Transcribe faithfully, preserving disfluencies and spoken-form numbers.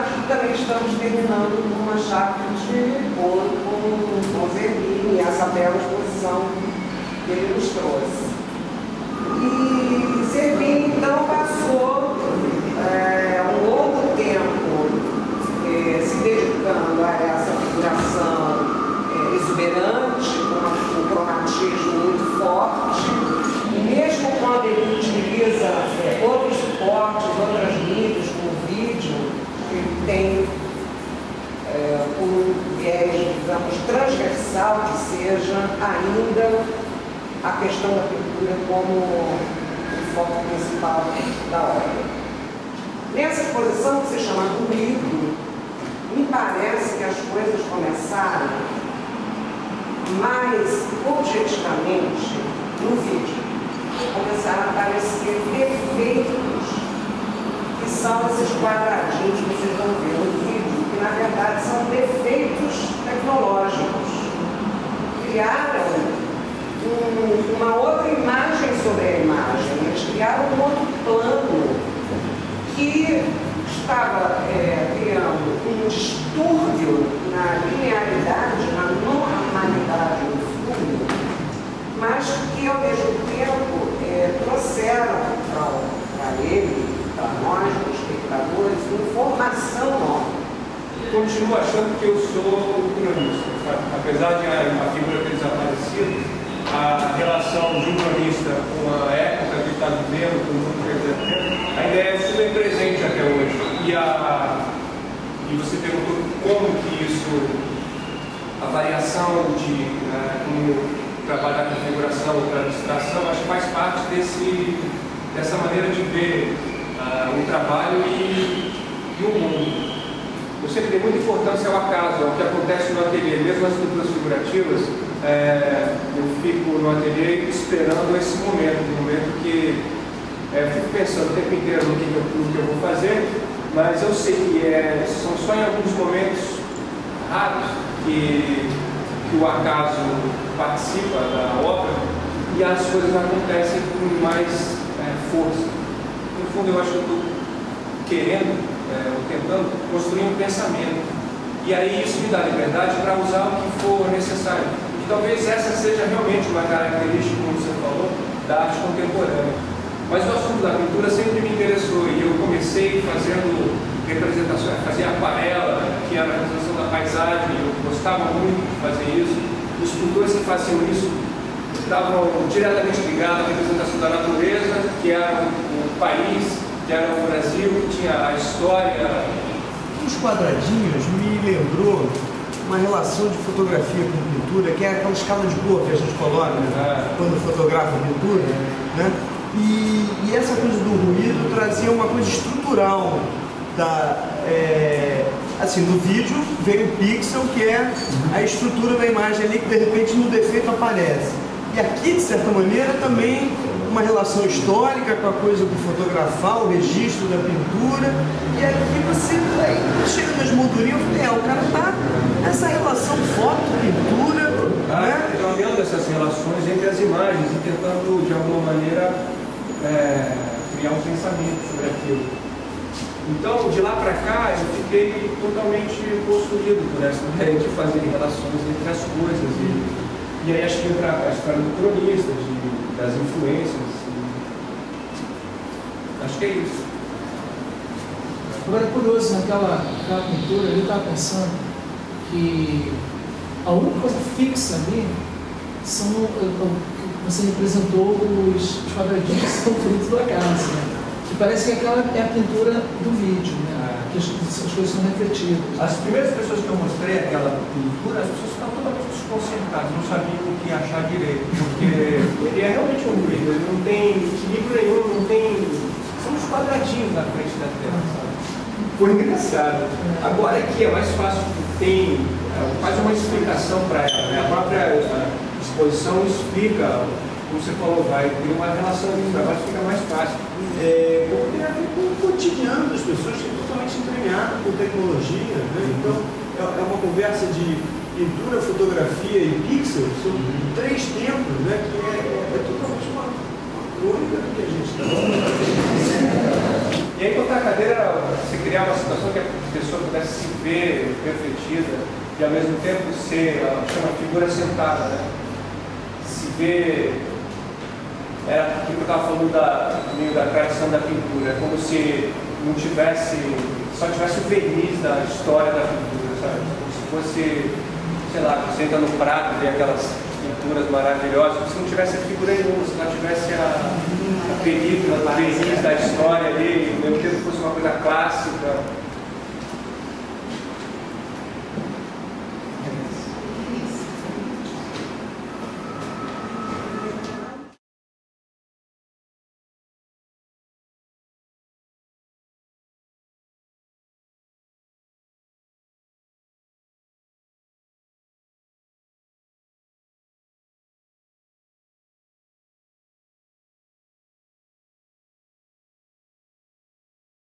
também estamos terminando uma chácara de bolo com, com Zerbini, essa bela exposição que ele nos trouxe. E Zerbini, então, passou é, um longo tempo é, se dedicando a essa figuração é, exuberante, com um cromatismo muito forte, e mesmo quando ele utiliza é, outros suportes, outras mídias, como vídeo, ele tem é, um viés, digamos, transversal que seja ainda a questão da pintura como o foco principal da obra. Nessa exposição que se chama Ruído, me parece que as coisas começaram mais objetivamente no vídeo. Começaram a aparecer defeitos, que são esses quadradinhos que vocês vão ver no vídeo, que na verdade são defeitos tecnológicos. Criaram um, uma outra imagem sobre a imagem, eles criaram um outro plano que estava é, criando um distúrbio na linearidade, na normalidade do fundo, mas que ao mesmo tempo é, trouxeram para ele, para nós, os espectadores, informação nova. Continuo achando que eu sou o cronista, sabe? Apesar de a, a figura ter desaparecido, a relação de um cronista com a época que está vivendo, com o mundo que está vivendo, ainda é super presente até hoje. E, a, e você perguntou como que isso, a variação de uh, como trabalhar com configuração ou para abstração, acho que faz parte desse, dessa maneira de ver uh, o trabalho e, e o mundo. Eu sempre dei muita importância ao acaso, ao que acontece no ateliê, mesmo as pinturas figurativas. É, eu fico no ateliê esperando esse momento, um momento que é, eu fico pensando o tempo inteiro no que, eu, no que eu vou fazer, mas eu sei que é, são só em alguns momentos raros que, que o acaso participa da obra e as coisas acontecem com mais é, força. No fundo, eu acho que eu estou querendo, é, ou tentando construir um pensamento, e aí isso me dá liberdade para usar o que for necessário. E talvez essa seja realmente uma característica, como você falou, da arte contemporânea. Mas o assunto da pintura sempre me interessou, e eu comecei fazendo representações, fazia aquarela, que era a representação da paisagem, eu gostava muito de fazer isso. Os pintores que faziam isso estavam diretamente ligados à representação da natureza, que era o país, que era o Brasil, que tinha a história. Os quadradinhos me lembrou uma relação de fotografia com pintura, que é aquela escala de cor que a gente coloca, né? Quando fotografa a pintura, né? E, e essa coisa do ruído trazia uma coisa estrutural da, é, assim, no vídeo vem o pixel, que é a estrutura da imagem ali, que de repente no defeito aparece. E aqui, de certa maneira, também uma relação histórica com a coisa do fotografar, o registro da pintura. E aqui você aí, chega nas moldurinhas e fala, é, o cara tá nessa relação foto-pintura, ah, né? Olhando essas relações entre as imagens e tentando, de alguma maneira, é, criar um pensamento sobre aquilo. Então, de lá para cá, eu fiquei totalmente possuído por essa ideia de fazer relações entre as coisas. E, e aí acho que entra a história do cronista, de, das influências. E, acho que é isso. Agora é curioso, naquela, naquela pintura, eu estava pensando que a única coisa fixa ali são, você representou os, os quadradinhos que são frutos do acaso, né? Que parece que aquela é a pintura do vídeo, né? Que as, as coisas são refletidas. As primeiras pessoas que eu mostrei aquela pintura, as pessoas ficavam totalmente desconcertadas, não sabiam o que achar direito, porque ele é realmente um ruído, ele não tem equilíbrio nenhum, não tem... São uns quadradinhos na frente da tela, sabe? Foi engraçado. Agora aqui é mais fácil, tem faz uma explicação para ela, né? A própria exposição explica, como você falou, vai ter uma relação ali, o trabalho fica mais fácil. É, porque tem a ver com o cotidiano das pessoas, que é totalmente entranhado com tecnologia, né? Então é, é uma conversa de pintura, fotografia e pixel, são três tempos, né? Que é, é, é totalmente uma, uma crônica do que a gente está falando. E E aí botar a cadeira, você criar uma situação que a pessoa pudesse se ver refletida e ao mesmo tempo ser, ela chama figura sentada, né? Se ver, era o que eu estava falando da, meio da criação da pintura, é como se não tivesse, só tivesse o verniz da história da pintura, sabe? Como se fosse, sei lá, você entra no Prado e vê aquelas pinturas maravilhosas, como se não tivesse figura nenhuma, se não tivesse a, a película, o verniz da história ali, ao mesmo tempo fosse uma coisa clássica.